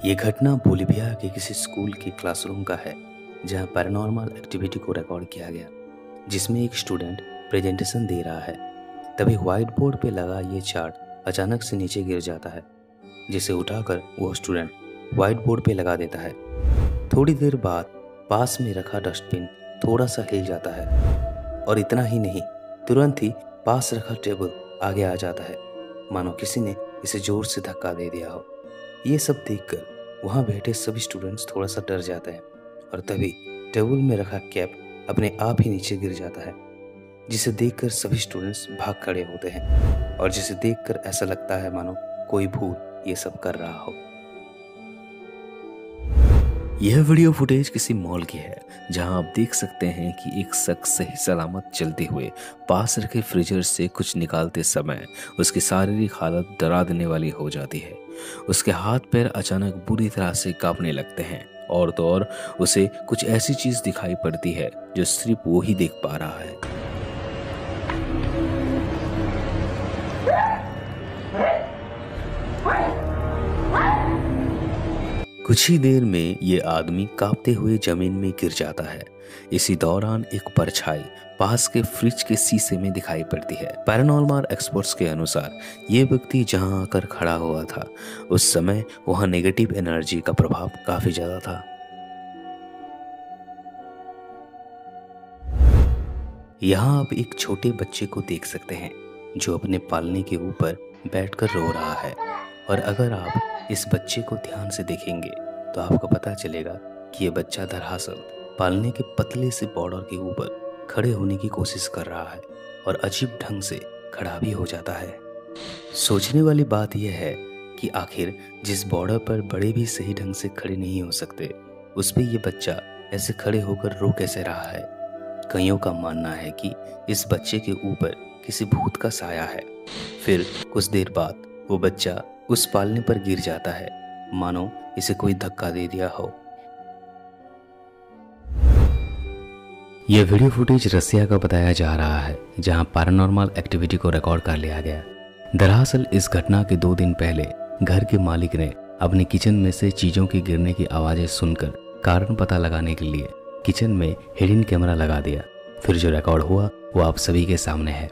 ये घटना बोलिविया के किसी स्कूल के क्लासरूम का है, जहां पैरानॉर्मल एक्टिविटी को रिकॉर्ड किया गया, जिसमें एक स्टूडेंट प्रेजेंटेशन दे रहा है। तभी व्हाइट बोर्ड पे लगा ये चार्ट अचानक से नीचे गिर जाता है, जिसे उठाकर वो स्टूडेंट व्हाइट बोर्ड पे लगा देता है। थोड़ी देर बाद पास में रखा डस्टबिन थोड़ा सा हिल जाता है, और इतना ही नहीं, तुरंत ही पास रखा टेबल आगे आ जाता है, मानो किसी ने इसे जोर से धक्का दे दिया हो। ये सब देखकर वहाँ बैठे सभी स्टूडेंट्स थोड़ा सा डर जाते हैं, और तभी टेबल में रखा कैप अपने आप ही नीचे गिर जाता है, जिसे देखकर सभी स्टूडेंट्स भाग खड़े होते हैं, और जिसे देखकर ऐसा लगता है मानो कोई भूत ये सब कर रहा हो। यह वीडियो फुटेज किसी मॉल की है, जहां आप देख सकते हैं कि एक शख्स सही सलामत चलते हुए पास रखे फ्रीजर से कुछ निकालते समय उसकी शारीरिक हालत डरा देने वाली हो जाती है। उसके हाथ पैर अचानक बुरी तरह से कांपने लगते हैं, और तो और उसे कुछ ऐसी चीज दिखाई पड़ती है जो सिर्फ वो ही देख पा रहा है। कुछ ही देर में ये आदमी कांपते हुए जमीन में गिर जाता है। इसी दौरान एक परछाई पास के फ्रिज के शीशे में दिखाई पड़ती है। पैरानॉर्मल एक्सपर्ट्स के अनुसार ये व्यक्ति जहां आकर खड़ा हुआ था, उस समय वहां नेगेटिव एनर्जी का प्रभाव काफी ज्यादा था। यहाँ आप एक छोटे बच्चे को देख सकते हैं, जो अपने पालने के ऊपर बैठकर रो रहा है, और अगर आप इस बच्चे को ध्यान से देखेंगे तो आपको पता चलेगा कि ये बच्चा दरअसल पालने के पतले से बॉर्डर के ऊपर खड़े होने की कोशिश कर रहा है, और अजीब ढंग से खड़ा भी हो जाता है। सोचने वाली बात यह है कि आखिर जिस बॉर्डर पर बड़े भी सही ढंग से खड़े नहीं हो सकते, उस पर यह बच्चा ऐसे खड़े होकर रो कैसे रहा है। कईयों का मानना है कि इस बच्चे के ऊपर किसी भूत का साया है। फिर कुछ देर बाद वो बच्चा उस पालने पर गिर जाता है, मानो इसे कोई धक्का दे दिया हो। यह वीडियो फुटेज रसिया का बताया जा रहा है, जहां पैरानॉर्मल एक्टिविटी को रिकॉर्ड कर लिया गया। दरअसल इस घटना के 2 दिन पहले घर के मालिक ने अपने किचन में से चीजों के गिरने की आवाजें सुनकर कारण पता लगाने के लिए किचन में हिडन कैमरा लगा दिया। फिर जो रिकॉर्ड हुआ वो आप सभी के सामने है।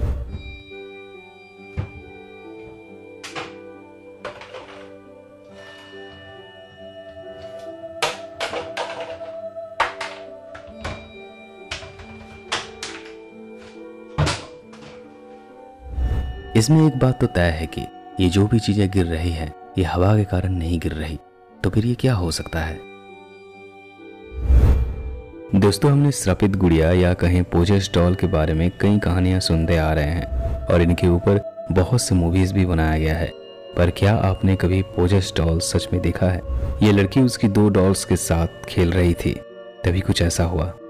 इसमें एक बात तो तय है कि ये जो भी चीजें गिर रही हैं, ये हवा के कारण नहीं गिर रही, तो फिर ये क्या हो सकता है। दोस्तों, हमने श्रापित गुड़िया या कहें पोजेस डॉल के बारे में कई कहानियां सुनते आ रहे हैं, और इनके ऊपर बहुत से मूवीज भी बनाया गया है। पर क्या आपने कभी पोजेस डॉल सच में देखा है? ये लड़की उसकी 2 डॉल्स के साथ खेल रही थी, तभी कुछ ऐसा हुआ।